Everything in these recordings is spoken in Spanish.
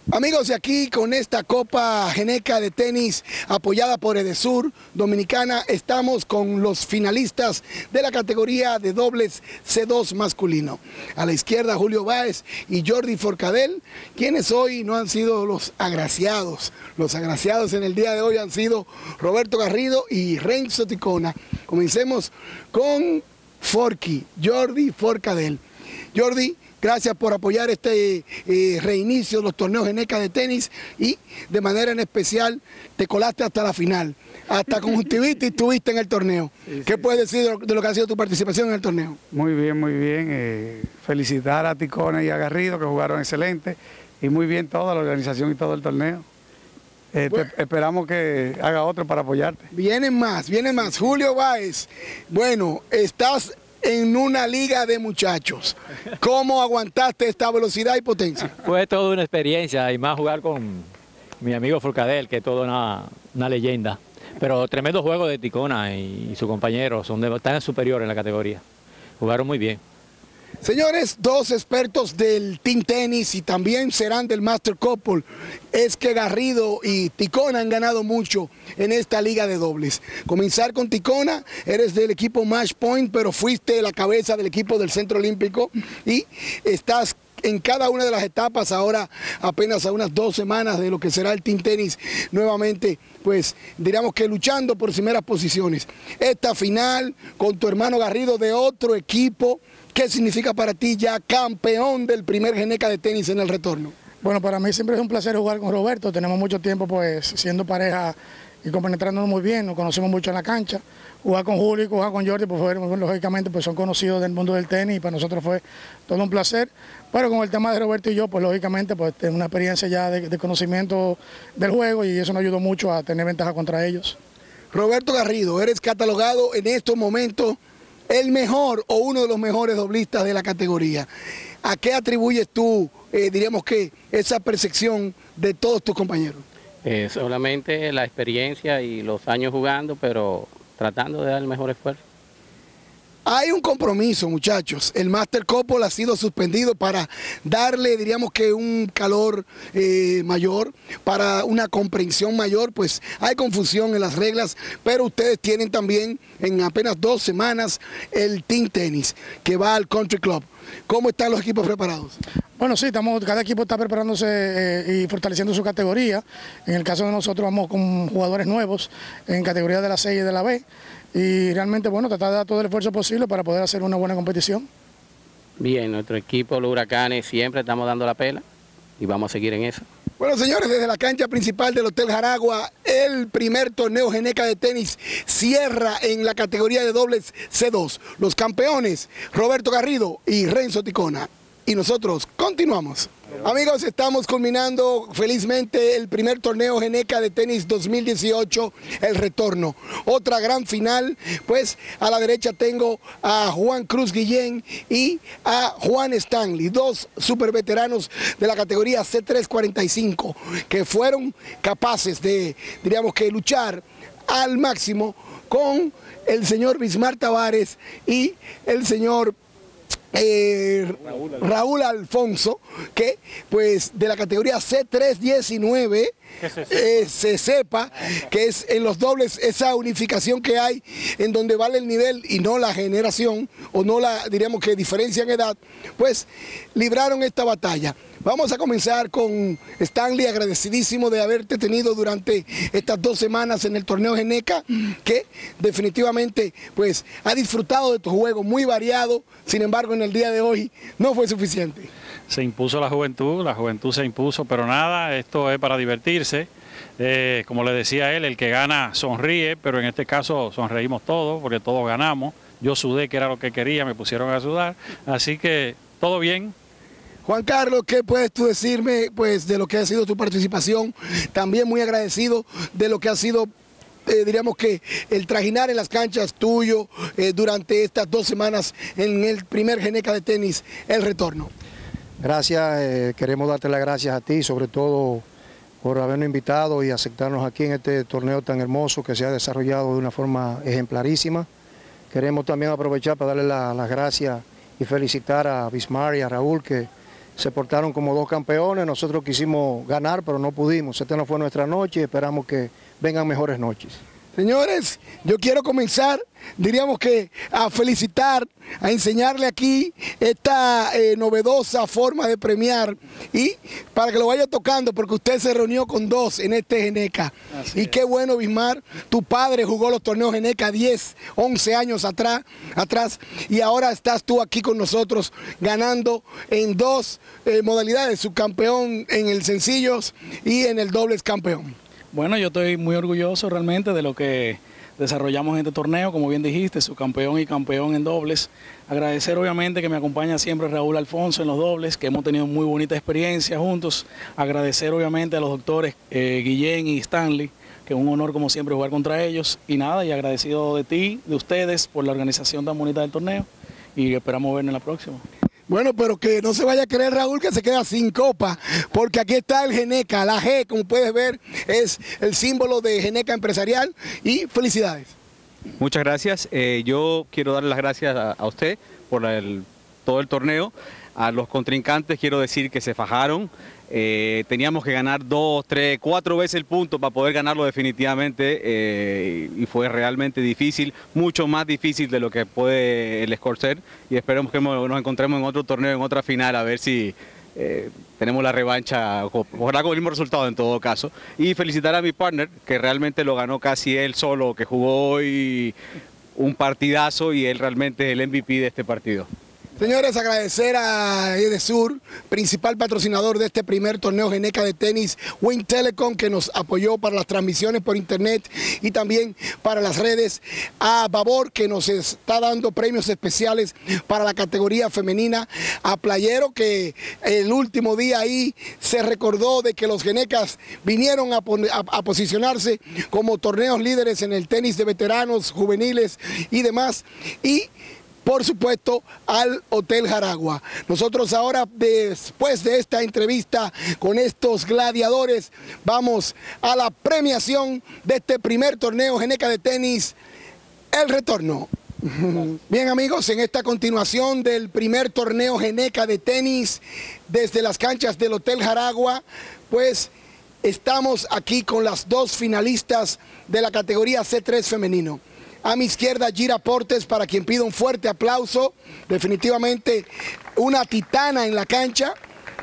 Amigos, y aquí con esta Copa Geneca de tenis apoyada por Edesur Dominicana, estamos con los finalistas de la categoría de dobles C2 masculino. A la izquierda Julio Báez y Jordi Forcadell, quienes hoy no han sido los agraciados. Los agraciados en el día de hoy han sido Roberto Garrido y Renzo Ticona. Comencemos con Jordi Forcadell. Jordi, gracias por apoyar este reinicio de los torneos Geneca de tenis y de manera en especial te colaste hasta la final, hasta conjuntivitis estuviste en el torneo. ¿Qué puedes decir de lo que ha sido tu participación en el torneo? Muy bien, muy bien. Felicitar a Ticona y a Garrido que jugaron excelente y muy bien toda la organización y todo el torneo. Bueno, esperamos que haga otro para apoyarte. Vienen más. Julio Báez, bueno, estás en una liga de muchachos. ¿Cómo aguantaste esta velocidad y potencia? Fue toda una experiencia y más jugar con mi amigo Forcadell, que es toda una leyenda. Pero tremendo juego de Ticona y sus compañeros, tan superiores en la categoría. Jugaron muy bien. Señores, dos expertos del Team Tenis y también serán del Master Couple. Es que Garrido y Ticona han ganado mucho en esta liga de dobles. Comenzar con Ticona, eres del equipo Match Point, pero fuiste la cabeza del equipo del Centro Olímpico y estás en cada una de las etapas ahora apenas a unas 2 semanas de lo que será el Team Tenis nuevamente, pues diríamos que luchando por primeras posiciones. Esta final con tu hermano Garrido de otro equipo, ¿qué significa para ti ya campeón del primer Geneca de tenis en el retorno? Bueno, para mí siempre es un placer jugar con Roberto. Tenemos mucho tiempo pues siendo pareja y compenetrándonos muy bien, nos conocemos mucho en la cancha. Jugar con Julio y jugar con Jordi, pues lógicamente pues son conocidos del mundo del tenis y para nosotros fue todo un placer. Pero con el tema de Roberto y yo, pues lógicamente pues tengo una experiencia ya de conocimiento del juego y eso nos ayudó mucho a tener ventaja contra ellos. Roberto Garrido, eres catalogado en estos momentos el mejor o uno de los mejores doblistas de la categoría. ¿A qué atribuyes tú, diríamos que, esa percepción de todos tus compañeros? Solamente la experiencia y los años jugando, pero tratando de dar el mejor esfuerzo. Hay un compromiso, muchachos. El Master Couple ha sido suspendido para darle, diríamos que un calor mayor, para una comprensión mayor, pues hay confusión en las reglas, pero ustedes tienen también en apenas 2 semanas el Team Tenis, que va al Country Club. ¿Cómo están los equipos preparados? Bueno, sí, cada equipo está preparándose y fortaleciendo su categoría. En el caso de nosotros vamos con jugadores nuevos en categoría de la C y de la B. Y realmente, bueno, tratar de dar todo el esfuerzo posible para poder hacer una buena competición. Bien, nuestro equipo, los Huracanes, siempre estamos dando la pela y vamos a seguir en eso. Bueno, señores, desde la cancha principal del Hotel Jaragua, el primer torneo Geneca de tenis cierra en la categoría de dobles C2. Los campeones, Roberto Garrido y Renzo Ticona. Y nosotros continuamos. Amigos, estamos culminando felizmente el primer torneo Geneca de tenis 2018, el retorno. Otra gran final, pues a la derecha tengo a Juan Cruz Guillén y a Juan Stanley, 2 super veteranos de la categoría C345, que fueron capaces de, diríamos que, luchar al máximo con el señor Bismar Tavares y el señor Raúl Alfonso, que pues de la categoría C319 se sepa que es en los dobles esa unificación que hay en donde vale el nivel y no la generación o no la, diríamos que diferencia en edad, pues libraron esta batalla. Vamos a comenzar con Stanley, agradecidísimo de haberte tenido durante estas 2 semanas en el torneo Geneca, que definitivamente pues ha disfrutado de tu juego muy variado, sin embargo en el día de hoy no fue suficiente. Se impuso la juventud se impuso, pero nada, esto es para divertirse. Como le decía él, el que gana sonríe, pero en este caso sonreímos todos, porque todos ganamos. Yo sudé, que era lo que quería, me pusieron a sudar, así que todo bien. Juan Carlos, ¿qué puedes tú decirme pues, de lo que ha sido tu participación? También muy agradecido de lo que ha sido, diríamos que, el trajinar en las canchas tuyo durante estas 2 semanas en el primer Geneca de tenis, el retorno. Gracias, queremos darte las gracias a ti, sobre todo por habernos invitado y aceptarnos aquí en este torneo tan hermoso que se ha desarrollado de una forma ejemplarísima. Queremos también aprovechar para darle las gracias y felicitar a Bismar y a Raúl, que se portaron como dos campeones, nosotros quisimos ganar, pero no pudimos. Esta no fue nuestra noche y esperamos que vengan mejores noches. Señores, yo quiero comenzar, diríamos que a felicitar, a enseñarle aquí esta novedosa forma de premiar y para que lo vaya tocando, porque usted se reunió con dos en este Geneca. Y qué bueno, Bismar, tu padre jugó los torneos Geneca 10, 11 años atrás y ahora estás tú aquí con nosotros ganando en dos modalidades, subcampeón en el sencillos y en el dobles campeón. Bueno, yo estoy muy orgulloso realmente de lo que desarrollamos en este torneo, como bien dijiste, subcampeón y campeón en dobles. Agradecer obviamente que me acompaña siempre Raúl Alfonso en los dobles, que hemos tenido muy bonita experiencia juntos. Agradecer obviamente a los doctores Guillén y Stanley, que es un honor como siempre jugar contra ellos. Y nada, y agradecido de ti, de ustedes, por la organización tan bonita del torneo y esperamos vernos en la próxima. Bueno, pero que no se vaya a creer, Raúl, que se queda sin copa, porque aquí está el Geneca, la G, como puedes ver, es el símbolo de Geneca Empresarial y felicidades. Muchas gracias. Yo quiero darle las gracias a usted por todo el torneo. A los contrincantes quiero decir que se fajaron. Teníamos que ganar 2, 3, 4 veces el punto para poder ganarlo definitivamente y fue realmente difícil, mucho más difícil de lo que puede el score ser y esperemos que nos encontremos en otro torneo, en otra final, a ver si tenemos la revancha, ojalá con el mismo resultado en todo caso. Y felicitar a mi partner, que realmente lo ganó casi él solo, que jugó hoy un partidazo y él realmente es el MVP de este partido. Señores, agradecer a Edesur, principal patrocinador de este primer torneo Geneca de tenis, Win Telecom, que nos apoyó para las transmisiones por internet y también para las redes, a Babor, que nos está dando premios especiales para la categoría femenina, a Playero, que el último día ahí se recordó de que los Genecas vinieron a posicionarse como torneos líderes en el tenis de veteranos, juveniles y demás, y por supuesto, al Hotel Jaragua. Nosotros ahora, después de esta entrevista con estos gladiadores, vamos a la premiación de este primer torneo Geneca de tenis, el retorno. Bien, amigos, en esta continuación del primer torneo Geneca de tenis desde las canchas del Hotel Jaragua, pues estamos aquí con las dos finalistas de la categoría C3 femenino. A mi izquierda, Gira Portes, para quien pido un fuerte aplauso. Definitivamente una titana en la cancha.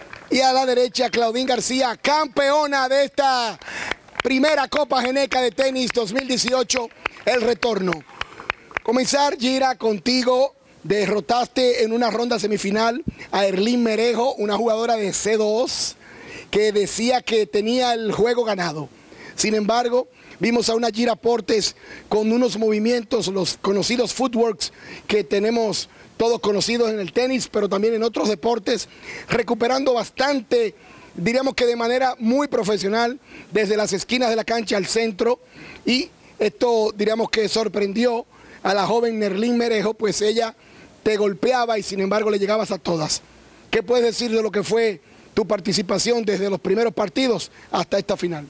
Y a la derecha, Claudine García, campeona de esta primera Copa Geneca de tenis 2018, el retorno. Comenzar, Gira, contigo. Derrotaste en una ronda semifinal a Erlín Merejo, una jugadora de C2, que decía que tenía el juego ganado. Sin embargo, vimos a una Gira Portes con unos movimientos, los conocidos footworks que tenemos todos conocidos en el tenis, pero también en otros deportes, recuperando bastante, diríamos que de manera muy profesional, desde las esquinas de la cancha al centro, y esto diríamos que sorprendió a la joven Nerlín Merejo, pues ella te golpeaba y sin embargo le llegabas a todas. ¿Qué puedes decir de lo que fue tu participación desde los primeros partidos hasta esta final?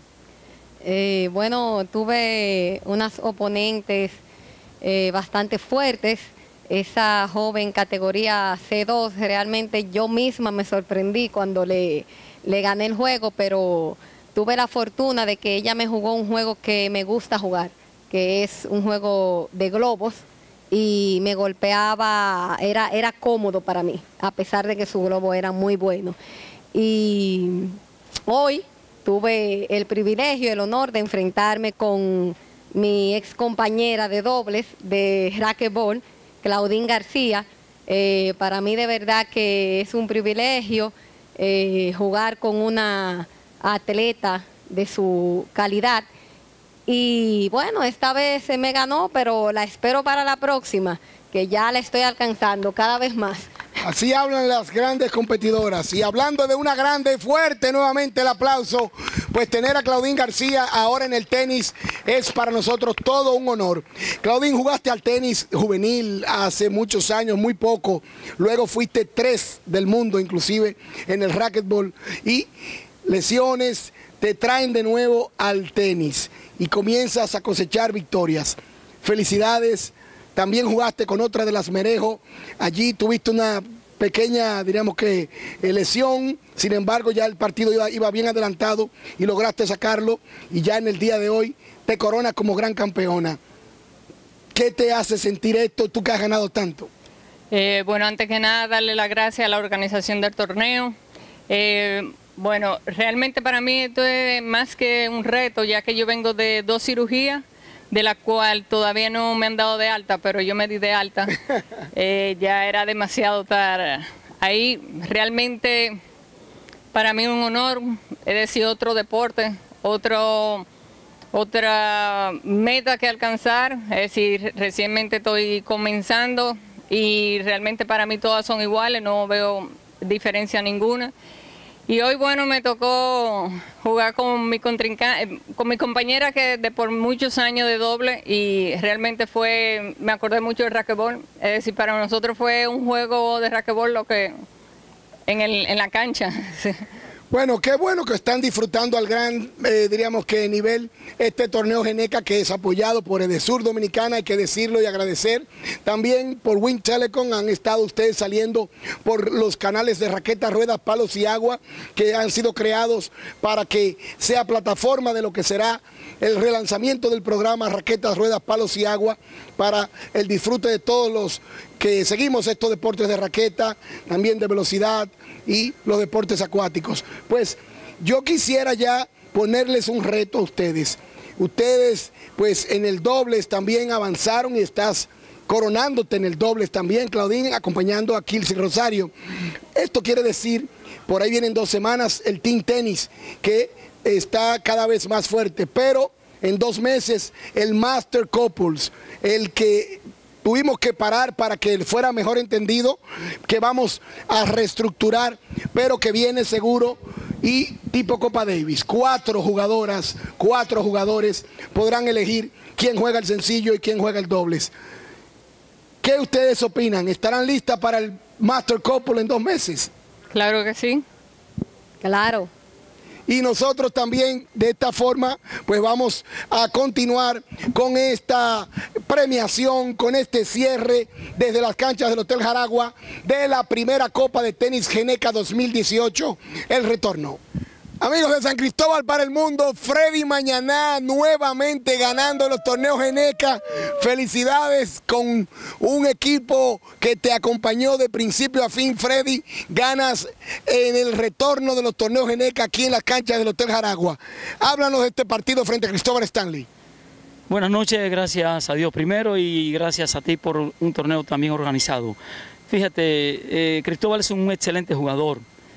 Bueno, tuve unas oponentes bastante fuertes. Esa joven categoría C2, realmente yo misma me sorprendí cuando le gané el juego, pero tuve la fortuna de que ella me jugó un juego que me gusta jugar, que es un juego de globos, y me golpeaba, era cómodo para mí, a pesar de que su globo era muy bueno. Y hoy tuve el privilegio y el honor de enfrentarme con mi ex compañera de dobles de racquetball, Claudine García. Para mí de verdad que es un privilegio jugar con una atleta de su calidad. Y bueno, esta vez se me ganó, pero la espero para la próxima, que ya la estoy alcanzando cada vez más. Así hablan las grandes competidoras. Y hablando de una grande, fuerte nuevamente el aplauso, pues tener a Claudine García ahora en el tenis es para nosotros todo un honor. Claudine, jugaste al tenis juvenil hace muchos años, muy poco. Luego fuiste 3 del mundo inclusive en el racquetball. Y lesiones te traen de nuevo al tenis y comienzas a cosechar victorias. Felicidades. También jugaste con otra de las Merejo. Allí tuviste una pequeña, diríamos que, lesión. Sin embargo, ya el partido iba bien adelantado y lograste sacarlo. Y ya en el día de hoy te coronas como gran campeona. ¿Qué te hace sentir esto, tú que has ganado tanto? Bueno, antes que nada, darle las gracias a la organización del torneo. Bueno, realmente para mí esto es más que un reto, ya que yo vengo de 2 cirugías, de la cual todavía no me han dado de alta, pero yo me di de alta. Ya era demasiado estar ahí. Realmente para mí un honor, es decir, otro deporte, otra meta que alcanzar. Es decir, recientemente estoy comenzando y realmente para mí todas son iguales, no veo diferencia ninguna. Y hoy, bueno, me tocó jugar con mi contrincante, con mi compañera que de por muchos años de doble, y realmente me acordé mucho del racquetball. Es decir, para nosotros fue un juego de racquetball lo que en la cancha. Sí. Bueno, qué bueno que están disfrutando al gran, diríamos que nivel, este torneo Geneca, que es apoyado por Edesur Dominicana, hay que decirlo y agradecer. También por Win Telecom han estado ustedes saliendo por los canales de raquetas, ruedas, palos y agua, que han sido creados para que sea plataforma de lo que será el relanzamiento del programa Raquetas, Ruedas, Palos y Agua, para el disfrute de todos los que seguimos estos deportes de raqueta, también de velocidad y los deportes acuáticos. Pues yo quisiera ya ponerles un reto a ustedes. Ustedes pues en el dobles también avanzaron y estás coronándote en el dobles también, Claudine, acompañando a Kilsi Rosario. Esto quiere decir, por ahí vienen 2 semanas, el Team Tenis, que está cada vez más fuerte, pero en 2 meses el Master Couples, el que tuvimos que parar para que fuera mejor entendido, que vamos a reestructurar, pero que viene seguro y tipo Copa Davis. 4 jugadoras, 4 jugadores podrán elegir quién juega el sencillo y quién juega el dobles. ¿Qué ustedes opinan? ¿Estarán listas para el Master Couple en 2 meses? Claro que sí. Claro. Y nosotros también de esta forma pues vamos a continuar con esta premiación, con este cierre desde las canchas del Hotel Jaragua de la primera Copa de Tenis Geneca 2018, el retorno. Amigos de San Cristóbal para el mundo, Freddy Mañaná nuevamente ganando los torneos Geneca. Felicidades con un equipo que te acompañó de principio a fin, Freddy. Ganas en el retorno de los torneos Geneca aquí en las canchas del Hotel Jaragua. Háblanos de este partido frente a Cristóbal Stanley. Buenas noches, gracias a Dios primero y gracias a ti por un torneo también organizado. Fíjate, Cristóbal es un excelente jugador.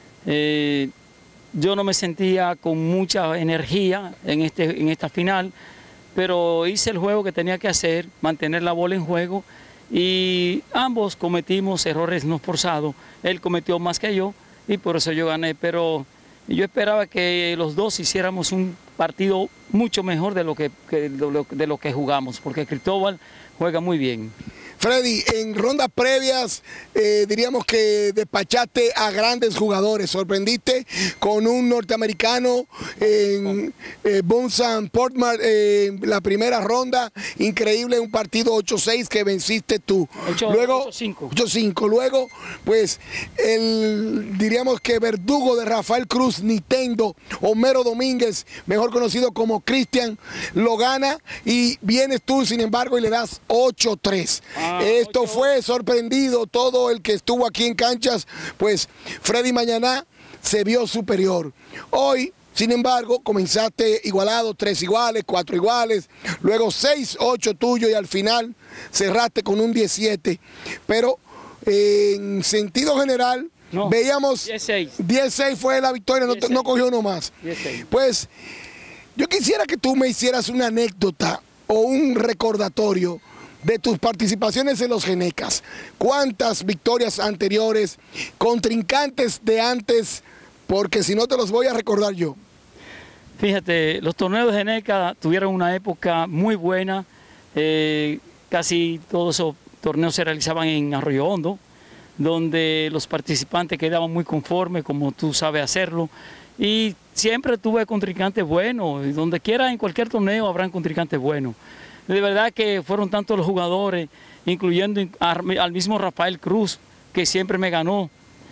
Yo no me sentía con mucha energía en esta final, pero hice el juego que tenía que hacer, mantener la bola en juego, y ambos cometimos errores no forzados. Él cometió más que yo y por eso yo gané, pero yo esperaba que los dos hiciéramos un partido mucho mejor de lo que jugamos, porque Cristóbal juega muy bien. Freddy, en rondas previas diríamos que despachaste a grandes jugadores, sorprendiste con un norteamericano en Bunsan Portmar la primera ronda, increíble, un partido 8-6 que venciste tú. Luego 8-5. Luego pues diríamos que verdugo de Rafael Cruz, Nintendo, Homero Domínguez, mejor conocido como Cristian, lo gana y vienes tú sin embargo y le das 8-3. Esto fue sorprendido, todo el que estuvo aquí en canchas, pues Freddy Mañaná se vio superior. Hoy, sin embargo, comenzaste igualado, 3 iguales, 4 iguales, luego 6-8 tuyo y al final cerraste con un 17. Pero en sentido general, veíamos 10-6 fue la victoria, no cogió uno más. 16. Pues yo quisiera que tú me hicieras una anécdota o un recordatorio de tus participaciones en los Genecas. ¿Cuántas victorias anteriores, contrincantes de antes? Porque si no te los voy a recordar yo. Fíjate, los torneos de Geneca tuvieron una época muy buena. Casi todos esos torneos se realizaban en Arroyo Hondo, donde los participantes quedaban muy conformes, como tú sabes hacerlo. Y siempre tuve contrincantes buenos. Y donde quiera, en cualquier torneo, habrán contrincantes buenos. De verdad que fueron tantos los jugadores, incluyendo al mismo Rafael Cruz, que siempre me ganó.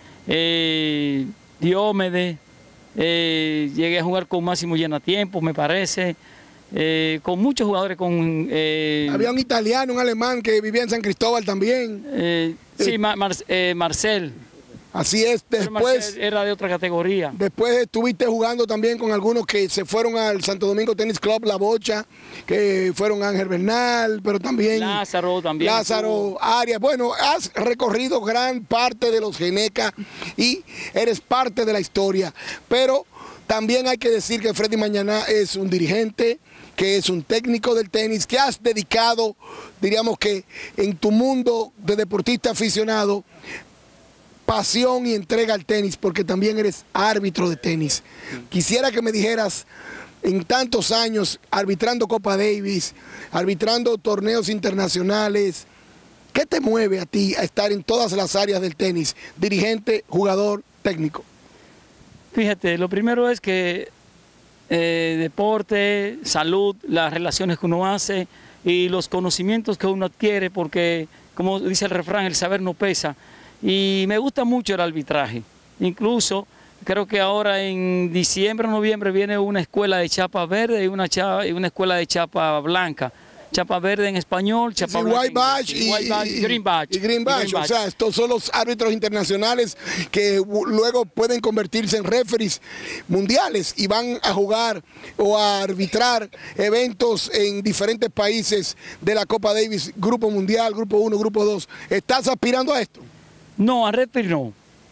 Diomedes, llegué a jugar con Máximo Llenatiempo, me parece. Con muchos jugadores. Había un italiano, un alemán que vivía en San Cristóbal también. Sí, Marcel. Así es, después era de otra categoría. Después estuviste jugando también con algunos que se fueron al Santo Domingo Tennis Club, La Bocha, que fueron Ángel Bernal, pero también Lázaro, Arias. Bueno, has recorrido gran parte de los Geneca y eres parte de la historia, pero también hay que decir que Freddy Mañaná es un dirigente, que es un técnico del tenis, que has dedicado, diríamos que en tu mundo de deportista aficionado, pasión y entrega al tenis, porque también eres árbitro de tenis. Quisiera que me dijeras, en tantos años, arbitrando Copa Davis, arbitrando torneos internacionales, ¿qué te mueve a ti a estar en todas las áreas del tenis? Dirigente, jugador, técnico. Fíjate, lo primero es que deporte, salud, las relaciones que uno hace y los conocimientos que uno adquiere, porque como dice el refrán, el saber no pesa. Y me gusta mucho el arbitraje. Incluso creo que ahora en diciembre o noviembre viene una escuela de chapa verde y una escuela de chapa blanca. Chapa verde en español, chapa blanca White Badge y Green Badge. Y Green Badge. O sea, estos son los árbitros internacionales que luego pueden convertirse en referees mundiales y van a jugar o a arbitrar eventos en diferentes países de la Copa Davis, Grupo Mundial, Grupo 1, Grupo 2. ¿Estás aspirando a esto? No, a referee no,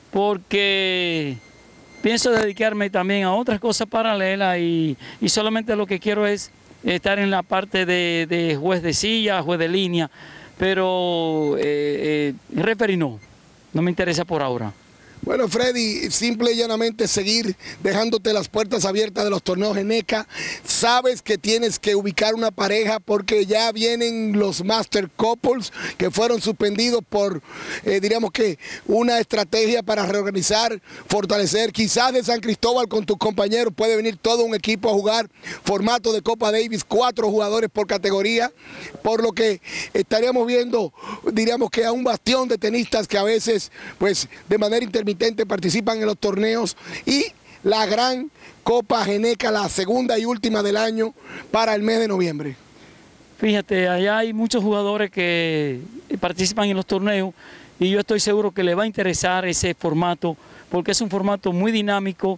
porque pienso dedicarme también a otras cosas paralelas y solamente lo que quiero es estar en la parte de juez de silla, juez de línea, pero referee no me interesa por ahora. Bueno, Freddy, simple y llanamente seguir dejándote las puertas abiertas de los torneos Geneca. Sabes que tienes que ubicar una pareja porque ya vienen los Master Couples que fueron suspendidos por, diríamos que, una estrategia para reorganizar, fortalecer. Quizás de San Cristóbal con tus compañeros puede venir todo un equipo a jugar formato de Copa Davis, 4 jugadores por categoría, por lo que estaríamos viendo, diríamos que a un bastión de tenistas que a veces, pues, de manera intermitente participan en los torneos y la gran Copa Geneca, la segunda y última del año para el mes de noviembre. Fíjate, allá hay muchos jugadores que participan en los torneos y yo estoy seguro que les va a interesar ese formato porque es un formato muy dinámico,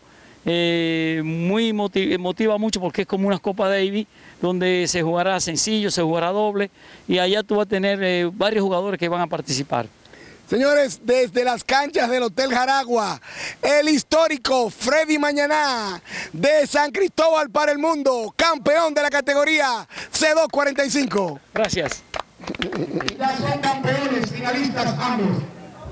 muy motiva mucho porque es como una Copa Davis donde se jugará sencillo, se jugará doble y allá tú vas a tener varios jugadores que van a participar. Señores, desde las canchas del Hotel Jaragua, el histórico Freddy Mañaná de San Cristóbal para el mundo, campeón de la categoría C245. Gracias. Ya son campeones, finalistas ambos.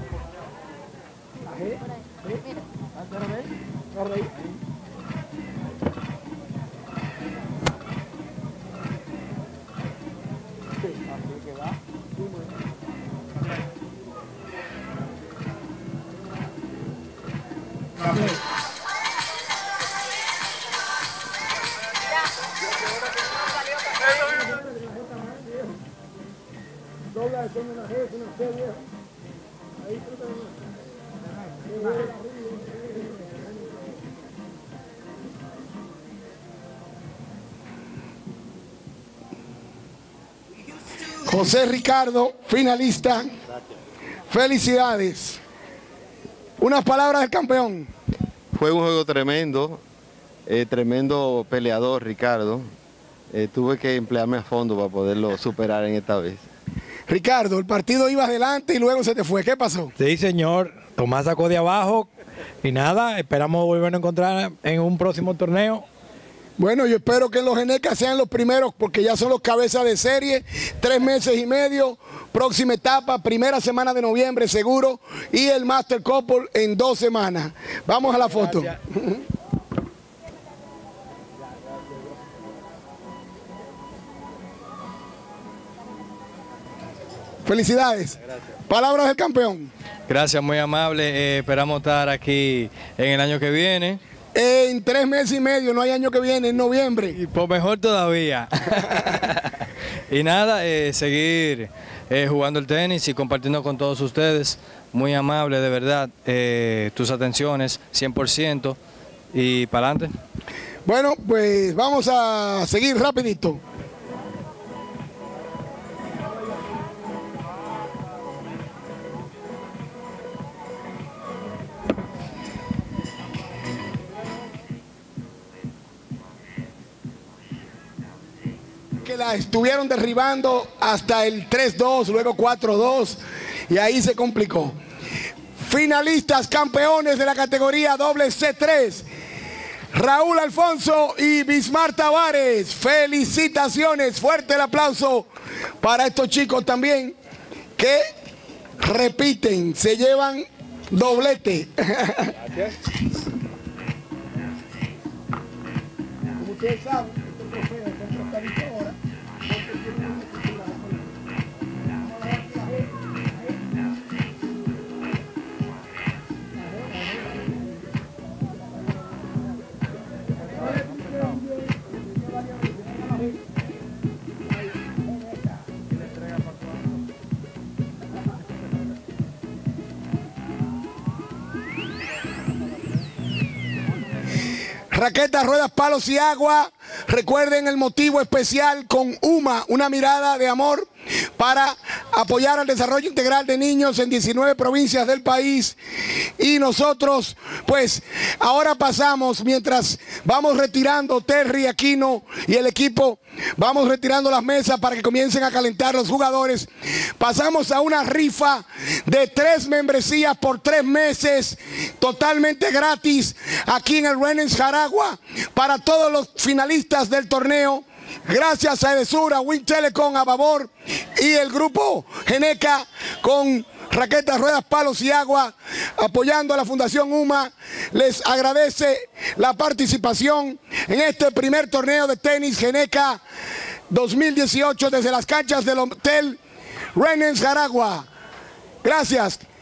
José Ricardo, finalista. Felicidades. Unas palabras del campeón. Fue un juego tremendo, tremendo peleador Ricardo. Tuve que emplearme a fondo para poderlo superar en esta vez. Ricardo, el partido iba adelante y luego se te fue. ¿Qué pasó? Sí, señor. Tomás sacó de abajo y nada, esperamos volvernos a encontrar en un próximo torneo. Bueno, yo espero que los Geneca sean los primeros porque ya son los cabezas de serie. 3 meses y medio, próxima etapa, primera semana de noviembre seguro y el Master Couple en 2 semanas. Vamos a la foto. Felicidades. Palabras del campeón. Gracias, muy amable. Esperamos estar aquí en el año que viene. En 3 meses y medio, no hay año que viene, en noviembre. Y pues mejor todavía. Y nada, seguir jugando el tenis y compartiendo con todos ustedes. Muy amable, de verdad, tus atenciones, 100%, y para adelante. Bueno, pues vamos a seguir rapidito. Que la estuvieron derribando hasta el 3-2, luego 4-2, y ahí se complicó. Finalistas, campeones de la categoría dobles C3, Raúl Alfonso y Bismar Tavares. Felicitaciones, fuerte el aplauso para estos chicos también que repiten, se llevan doblete. Gracias. Como ustedes saben, este trofeo es centralizado ahora. Raquetas, ruedas, palos y agua. Recuerden el motivo especial con UMA, una mirada de amor para apoyar al desarrollo integral de niños en 19 provincias del país. Y nosotros, pues, ahora pasamos, mientras vamos retirando Terry, Aquino y el equipo, vamos retirando las mesas para que comiencen a calentar los jugadores. Pasamos a una rifa de 3 membresías por 3 meses, totalmente gratis, aquí en el Renens Jaragua, para todos los finalistas del torneo. Gracias a Edesur, a Win Telecom, a Babor y el grupo Geneca con raquetas, ruedas, palos y agua, apoyando a la Fundación UMA. Les agradece la participación en este primer torneo de tenis Geneca 2018 desde las canchas del Hotel Renens Jaragua. Gracias.